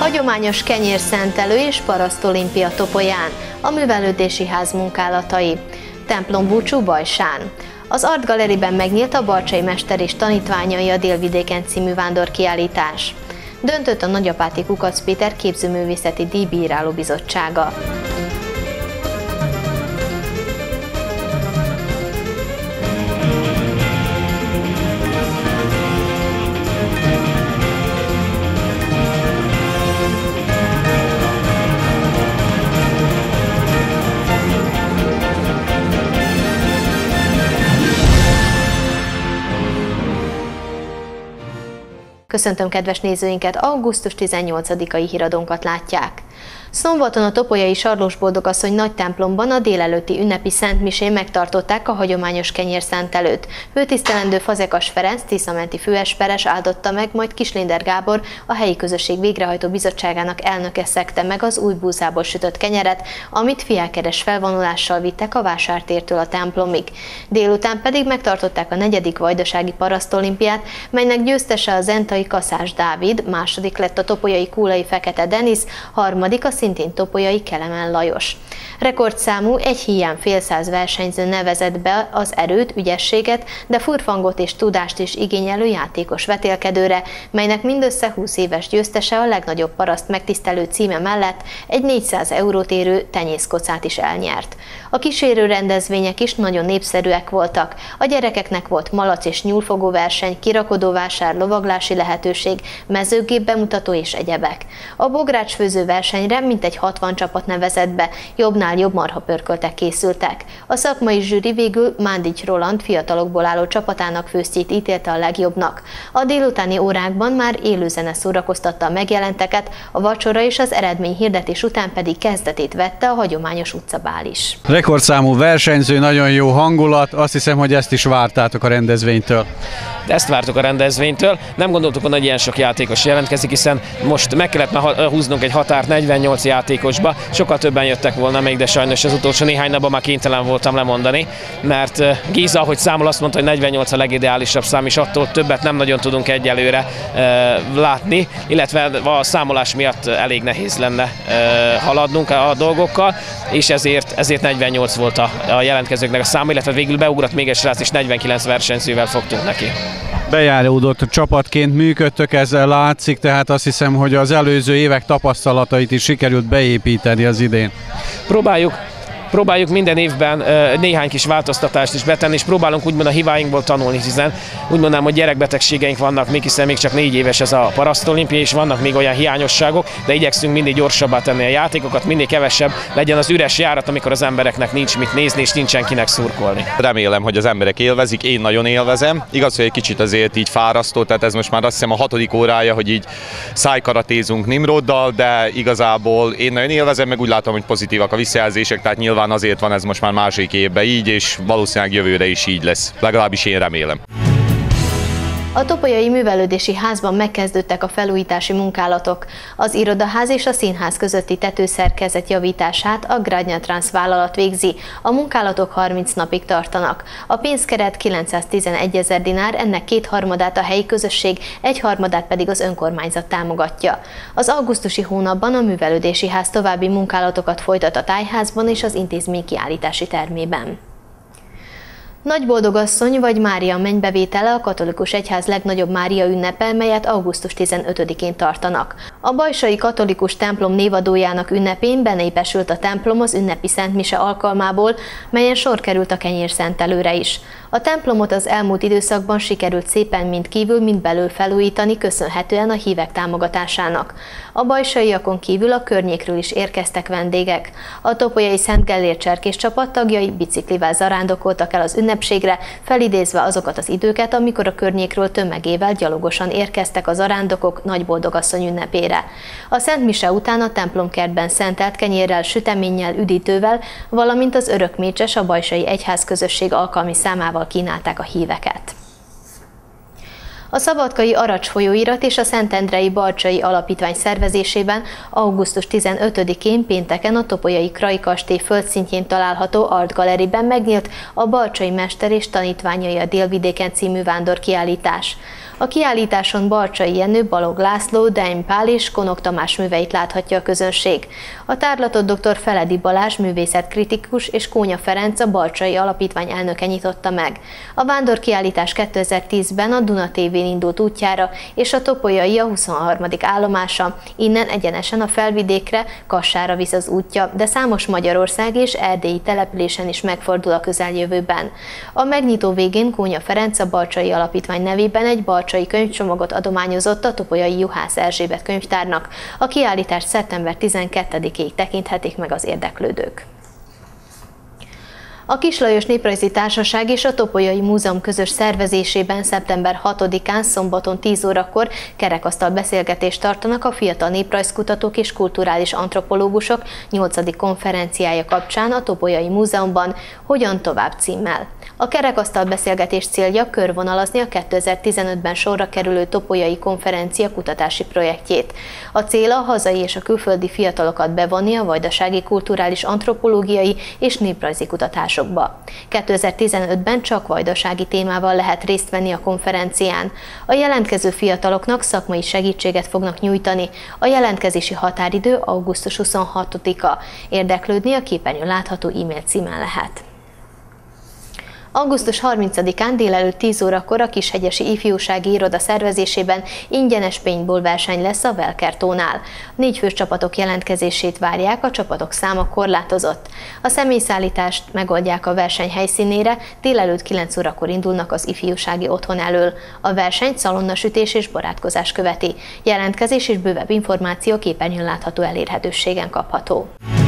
Hagyományos kenyérszentelő és parasztolimpia Topolyán, a művelődési ház munkálatai. Templombúcsú Bajsán. Az Art Galleryben megnyílt a Barcsay Mester és tanítványai a Délvidéken című vándorkiállítás. Döntött a Nagyapáti Kukac Péter képzőművészeti díjbíráló bizottsága. Köszöntöm kedves nézőinket, augusztus 18-ai híradónkat látják. Szombaton a topolyai Sarlós Boldogasszony nagy templomban a délelőtti ünnepi szentmisén megtartották a hagyományos kenyérszentelőt. Főtisztelendő Fazekas Ferenc, Tiszamenti főesperes áldotta meg, majd Kislinder Gábor, a helyi közösség végrehajtó bizottságának elnöke szegte meg az új búzából sütött kenyeret, amit fiákeres felvonulással vittek a vásártértől a templomig. Délután pedig megtartották a 4. vajdasági parasztolimpiát, melynek győztese a zentai Kaszás Dávid, második lett a topolyai Kúlai Fekete Denis, harmadik a szintén topolyai Kelemen Lajos. Rekordszámú, egy híján fél száz versenyző nevezett be az erőt, ügyességet, de furfangot és tudást is igényelő játékos vetélkedőre, melynek mindössze 20 éves győztese a legnagyobb paraszt megtisztelő címe mellett egy 400 eurót érő tenyészkocát is elnyert. A kísérő rendezvények is nagyon népszerűek voltak. A gyerekeknek volt malac és nyúlfogó verseny, kirakodóvásár, lovaglási lehetőség, mezőgép bemutató és egyebek. A bográcsfőző versenyre mintegy 60 csapat nevezett be, jobbnál jobb marhapörköltek készültek. A szakmai zsűri végül Mándics Roland fiatalokból álló csapatának főztjét ítélte a legjobbnak. A délutáni órákban már élőzene szórakoztatta a megjelenteket, a vacsora és az eredményhirdetés után pedig kezdetét vette a hagyományos utcabál is. Rekordszámú versenyző, nagyon jó hangulat, azt hiszem, hogy ezt is vártátok a rendezvénytől. Ezt vártuk a rendezvénytől, nem gondoltuk, hogy ilyen sok játékos jelentkezik, hiszen most meg kellett húznunk egy határt 48 játékosba, sokkal többen jöttek volna még, de sajnos az utolsó néhány napban már kénytelen voltam lemondani, mert Géza, ahogy számol, azt mondta, hogy 48 a legideálisabb szám, és attól többet nem nagyon tudunk egyelőre látni, illetve a számolás miatt elég nehéz lenne haladnunk a dolgokkal, és ezért 48 volt a jelentkezőknek a száma, illetve végül beugrott még egy srác, és 49 versenyzővel fogtunk neki. Bejáródott csapatként működtök, ezzel látszik, tehát azt hiszem, hogy az előző évek tapasztalatait is sikerült beépíteni az idén. Próbáljuk minden évben néhány kis változtatást is betenni, és próbálunk úgymond a hibáinkból tanulni, hiszen úgy mondanám, hogy gyerekbetegségeink vannak még, hiszen még csak 4 éves ez a parasztolimpia, és vannak még olyan hiányosságok, de igyekszünk mindig gyorsabbá tenni a játékokat, minél kevesebb legyen az üres járat, amikor az embereknek nincs mit nézni, és nincsen kinek szurkolni. Remélem, hogy az emberek élvezik, én nagyon élvezem. Igaz, hogy egy kicsit azért így fárasztó, tehát ez most már azt hiszem a 6. órája, hogy így szájkaratézunk Nimroddal, de igazából én nagyon élvezem, meg úgy látom, hogy pozitívak a visszajelzések, tehát nyilván azért van ez most már másik évben így, és valószínűleg jövőre is így lesz. Legalábbis én remélem. A topolyai művelődési házban megkezdődtek a felújítási munkálatok. Az irodaház és a színház közötti tetőszerkezet javítását a Gradnya Trans vállalat végzi. A munkálatok 30 napig tartanak. A pénzkeret 911 000 dinár, ennek 2/3 a helyi közösség, 1/3 pedig az önkormányzat támogatja. Az augusztusi hónapban a művelődési ház további munkálatokat folytat a tájházban és az intézmény kiállítási termében. Nagyboldogasszony vagy Mária mennybevétele a katolikus egyház legnagyobb Mária ünnepe, melyet augusztus 15-én tartanak. A bajsai katolikus templom névadójának ünnepén benépesült a templom az ünnepi szentmise alkalmából, melyen sor került a kenyérszentelőre is. A templomot az elmúlt időszakban sikerült szépen mind kívül, mind belül felújítani, köszönhetően a hívek támogatásának. A bajsaiakon kívül a környékről is érkeztek vendégek. A topolyai Szent Gellér cserkés csapat tagjai biciklivel zarándokoltak el az ünnepségre, felidézve azokat az időket, amikor a környékről tömegével gyalogosan érkeztek a zarándokok Nagyboldogasszony ünnepére. A Szent Mise után a templomkertben szentelt kenyérrel, süteménnyel, üdítővel, valamint az örökmécses a bajsai egyház közösség alkalmi számával kínálták a híveket. A Szabadkai Aracs folyóirat és a Szentendrei Barcsay Alapítvány szervezésében augusztus 15-én pénteken a topolyai Krai kastély földszintjén található Art Galleryben megnyílt a Barcsay Mester és tanítványai a Délvidéken című vándorkiállítás. A kiállításon Barcsay Jenő, Balogh László, Deim Pál és Konok Tamás műveit láthatja a közönség. A tárlatot dr. Feledi Balázs művészetkritikus és Kónya Ferenc, a Barcsay Alapítvány elnöke nyitotta meg. A vándorkiállítás 2010-ben a Duna TV-n indult útjára, és a Topolyai a 23. állomása. Innen egyenesen a Felvidékre, Kassára visz az útja, de számos magyarországi és erdélyi településen is megfordul a közeljövőben. A megnyitó végén Kónya Ferenc, a Barcsay Alapítvány nevében egy barcsay könyvcsomagot adományozott a Topolyai Juhász Erzsébet könyvtárnak. A kiállítást szeptember 12-ig tekinthetik meg az érdeklődők. A Kiss Lajos Néprajzi Társaság és a Topolyai Múzeum közös szervezésében szeptember 6-án szombaton 10 órakor kerekasztal beszélgetést tartanak a fiatal néprajzkutatók és kulturális antropológusok 8. konferenciája kapcsán a Topolyai Múzeumban Hogyan tovább címmel. A kerekasztal beszélgetés célja körvonalazni a 2015-ben sorra kerülő Topolyai konferencia kutatási projektjét. A cél a hazai és a külföldi fiatalokat bevonni a vajdasági kulturális antropológiai és néprajzi kutatásokba. 2015-ben csak vajdasági témával lehet részt venni a konferencián. A jelentkező fiataloknak szakmai segítséget fognak nyújtani. A jelentkezési határidő augusztus 26-a. Érdeklődni a képernyőn látható e-mail címen lehet. Augusztus 30-án délelőtt 10 órakor a Kishegyesi Ifjúsági Iroda szervezésében ingyenes paintball verseny lesz a Velkertónál. 4 fős csapatok jelentkezését várják, a csapatok száma korlátozott. A személyszállítást megoldják a verseny helyszínére, délelőtt 9 órakor indulnak az ifjúsági otthon elől. A versenyt szalonnasütés és barátkozás követi. Jelentkezés és bővebb információ képernyőn látható elérhetőségen kapható.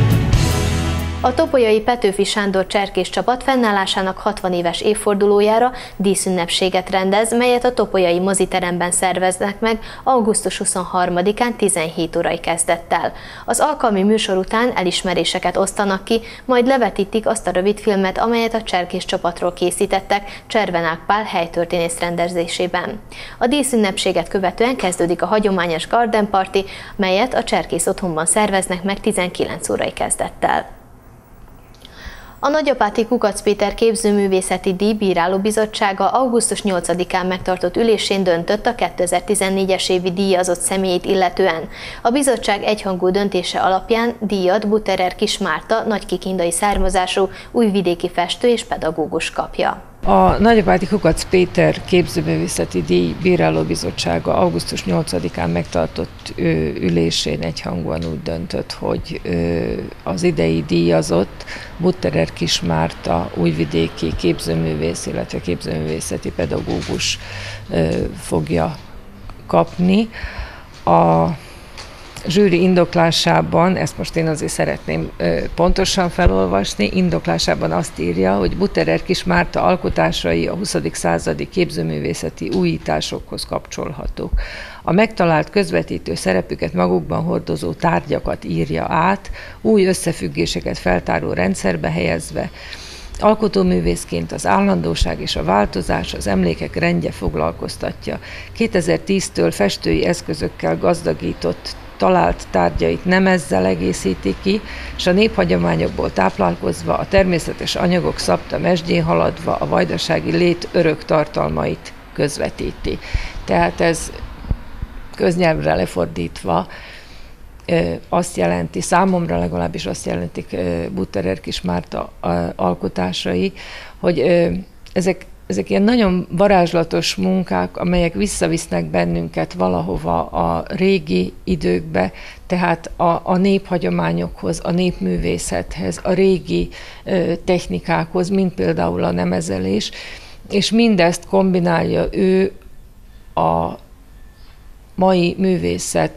A topolyai Petőfi Sándor cserkész csapat fennállásának 60 éves évfordulójára díszünnepséget rendez, melyet a topolyai moziteremben szerveznek meg augusztus 23-án 17 órai kezdettel. Az alkalmi műsor után elismeréseket osztanak ki, majd levetítik azt a rövidfilmet, amelyet a cserkész csapatról készítettek Cservenák Pál helytörténész rendezésében. A díszünnepséget követően kezdődik a hagyományos Garden Party, melyet a cserkész otthonban szerveznek meg 19 órai kezdettel. A Nagyapáti Kukac Péter Képzőművészeti Díj Bírálóbizottsága augusztus 8-án megtartott ülésén döntött a 2014-es évi díjazott személyét illetően. A bizottság egyhangú döntése alapján díjat Butterer Kis Márta nagykikindai származású újvidéki festő és pedagógus kapja. A Nagyapáti Kukac Péter Képzőművészeti Díj Bírálóbizottsága augusztus 8-án megtartott ülésén egyhangúan úgy döntött, hogy az idei díjazott Butterer Kis Márta újvidéki képzőművész, illetve képzőművészeti pedagógus fogja kapni. A zsűri indoklásában, ezt most én azért szeretném pontosan felolvasni, indoklásában azt írja, hogy Butterer Kis Márta alkotásai a 20. századi képzőművészeti újításokhoz kapcsolhatók. A megtalált közvetítő szerepüket magukban hordozó tárgyakat írja át, új összefüggéseket feltáró rendszerbe helyezve, alkotóművészként az állandóság és a változás, az emlékek rendje foglalkoztatja. 2010-től festői eszközökkel gazdagított talált tárgyait nem ezzel egészíti ki, és a néphagyományokból táplálkozva, a természetes anyagok szabta mesdjén haladva a vajdasági lét örök tartalmait közvetíti. Tehát ez köznyelvre lefordítva azt jelenti, számomra legalábbis azt jelentik Butterer Kis Márta alkotásai, hogy ezek ilyen nagyon varázslatos munkák, amelyek visszavisznek bennünket valahova a régi időkbe, tehát a néphagyományokhoz, a népművészethez, a régi technikákhoz, mint például a nemezelés, és mindezt kombinálja ő a mai művészet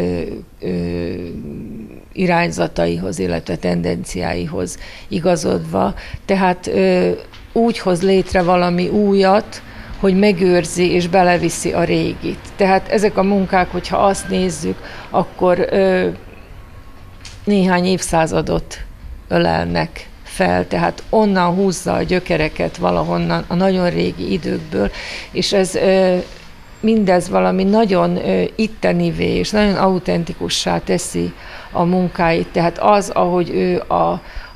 irányzataihoz, illetve tendenciáihoz igazodva, tehát úgy hoz létre valami újat, hogy megőrzi és beleviszi a régit. Tehát ezek a munkák, hogyha azt nézzük, akkor néhány évszázadot ölelnek fel, tehát onnan húzza a gyökereket valahonnan, a nagyon régi időkből, és ez mindez valami nagyon ittenivé és nagyon autentikussá teszi a munkáit. Tehát az, ahogy ő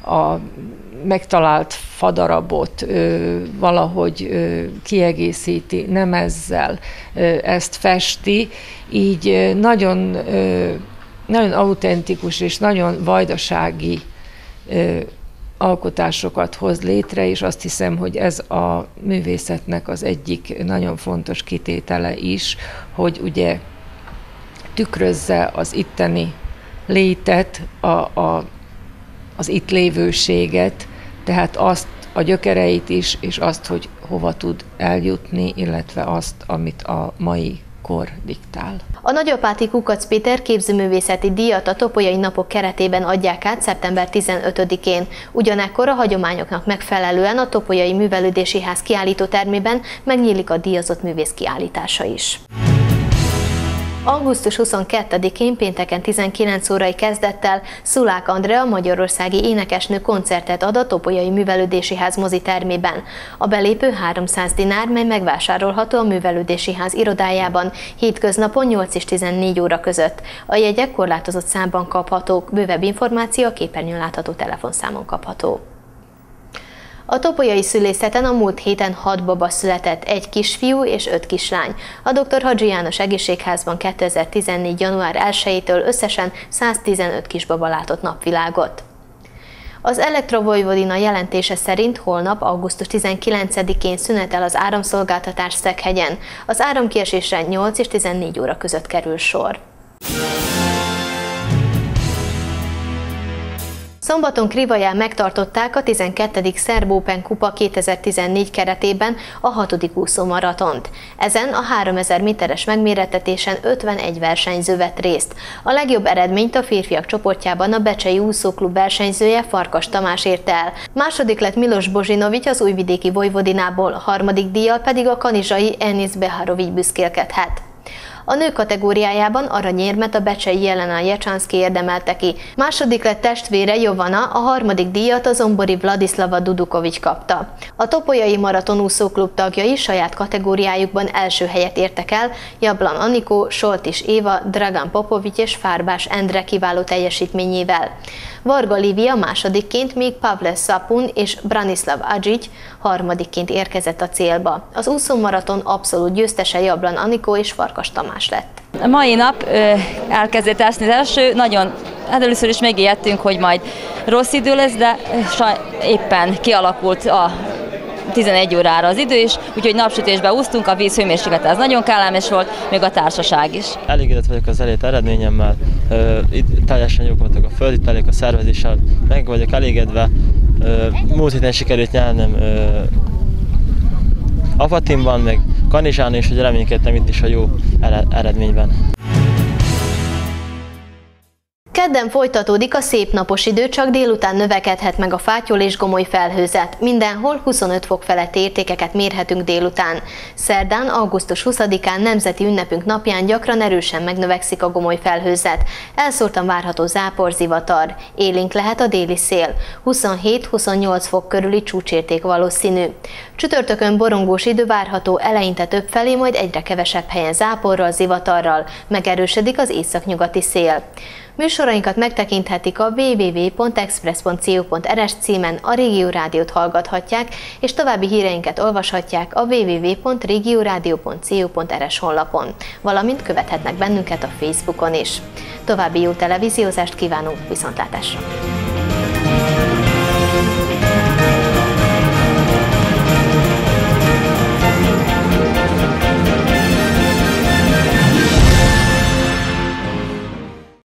a megtalált fadarabot valahogy kiegészíti, nem ezzel ezt festi, így nagyon, nagyon autentikus és nagyon vajdasági alkotásokat hoz létre, és azt hiszem, hogy ez a művészetnek az egyik nagyon fontos kitétele is, hogy ugye tükrözze az itteni létet, az itt lévőséget, tehát azt a gyökereit is, és azt, hogy hova tud eljutni, illetve azt, amit a mai kor diktál. A Nagyapáti Kukac Péter képzőművészeti díjat a Topolyai Napok keretében adják át szeptember 15-én. Ugyanekkor a hagyományoknak megfelelően a Topolyai Művelődési Ház kiállítótermében megnyílik a díjazott művész kiállítása is. Augusztus 22-én pénteken 19 órai kezdettel Szulák Andrea magyarországi énekesnő koncertet ad a Topolyai Művelődési Ház mozitermében. A belépő 300 dinár, mely megvásárolható a Művelődési Ház irodájában hétköznapon 8 és 14 óra között. A jegyek korlátozott számban kaphatók, bővebb információ a képernyőn látható telefonszámon kapható. A topolyai szülészeten a múlt héten 6 baba született, 1 kisfiú és 5 kislány. A Dr. Hadzsi János Egészségházban 2014. január 1-től összesen 115 kisbaba látott napvilágot. Az Elektrovojvodina jelentése szerint holnap, augusztus 19-én szünetel az áramszolgáltatás Szekhegyen. Az áramkiesésre 8 és 14 óra között kerül sor. Szombaton Krivaján megtartották a 12. Szerb Open Kupa 2014 keretében a 6. úszómaratont. Ezen a 3000 méteres megmérettetésen 51 versenyző vett részt. A legjobb eredményt a férfiak csoportjában a Becsei Úszóklub versenyzője Farkas Tamás érte el. Második lett Milos Bozsinovics az újvidéki Vojvodinából, a harmadik díjjal pedig a kanizsai Enis Beharovics büszkélkedhet. A nők kategóriájában aranyérmet a becsei Jelena Jecsanszki érdemelte ki. Második lett testvére Jovana, a harmadik díjat a zombori Vladislava Dudukovics kapta. A Topolyai Maratonúszóklub tagjai saját kategóriájukban első helyet értek el, Jablan Anikó, Soltis Éva, Dragan Popovics és Fárbás Endre kiváló teljesítményével. Varga Lívia másodikként, míg Pavle Szapun és Branislav Adžić harmadikként érkezett a célba. Az úszómaraton abszolút győztese Jablan Anikó és Farkas Tamás lett. A mai nap elkezdett esni az első, hát először is megijedtünk, hogy majd rossz idő lesz, de éppen kialakult a 11 órára az idő is, úgyhogy napsütésben úsztunk, a víz hőmérséklete az nagyon kellemes volt, még a társaság is. Elégedett vagyok az elért eredményemmel, itt teljesen jók voltak a földitelék, a szervezéssel, meg vagyok elégedve. Múlt héten sikerült nyernem Apatinban, meg Kanizsán is, hogy reménykedtem itt is a jó eredményben. Kedden folytatódik a szép napos idő, csak délután növekedhet meg a fátyol és gomoly felhőzet. Mindenhol 25 fok feletti értékeket mérhetünk délután. Szerdán, augusztus 20-án nemzeti ünnepünk napján gyakran erősen megnövekszik a gomoly felhőzet. Elszórtan várható zápor, zivatar. Élénk lehet a déli szél. 27-28 fok körüli csúcsérték valószínű. Csütörtökön borongós idő várható, eleinte többfelé, majd egyre kevesebb helyen záporral, zivatarral. Megerősödik az északnyugati szél. Műsorainkat megtekinthetik a www.express.co.rs címen, a Régió Rádiót hallgathatják, és további híreinket olvashatják a www.regioradio.co.rs honlapon, valamint követhetnek bennünket a Facebookon is. További jó televíziózást kívánunk, viszontlátásra!